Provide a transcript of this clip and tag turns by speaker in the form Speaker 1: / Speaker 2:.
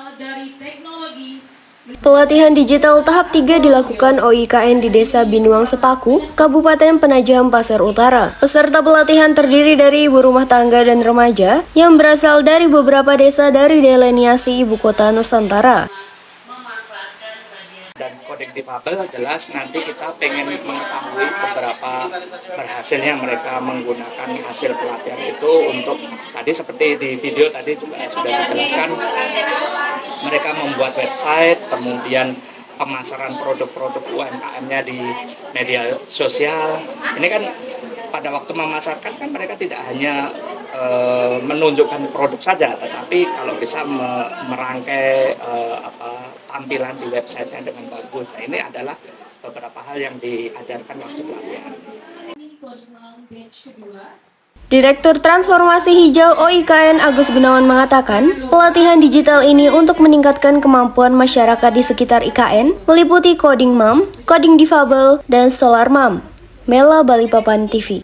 Speaker 1: berasal dari teknologi.
Speaker 2: Pelatihan digital tahap 3 dilakukan OIKN di Desa Binuang Sepaku, Kabupaten Penajam Pasir Utara. Peserta pelatihan terdiri dari ibu rumah tangga dan remaja yang berasal dari beberapa desa dari deleniasi Ibu Kota Nusantara.
Speaker 3: Dan kodek difabel jelas nanti kita pengen mengetahui seberapa berhasilnya mereka menggunakan hasil pelatihan itu untuk tadi seperti di video tadi juga sudah dijelaskan, mereka membuat website, kemudian pemasaran produk-produk UMKM-nya di media sosial. Ini kan pada waktu memasarkan kan mereka tidak hanya menunjukkan produk saja, tetapi kalau bisa merangkai tampilan di websitenya dengan bagus. Nah, ini adalah beberapa hal yang diajarkan waktu pelatihan.
Speaker 2: Direktur Transformasi Hijau OIKN Agus Gunawan mengatakan, pelatihan digital ini untuk meningkatkan kemampuan masyarakat di sekitar IKN meliputi coding mom, coding difabel, dan solar mom. Mela Balikpapan TV.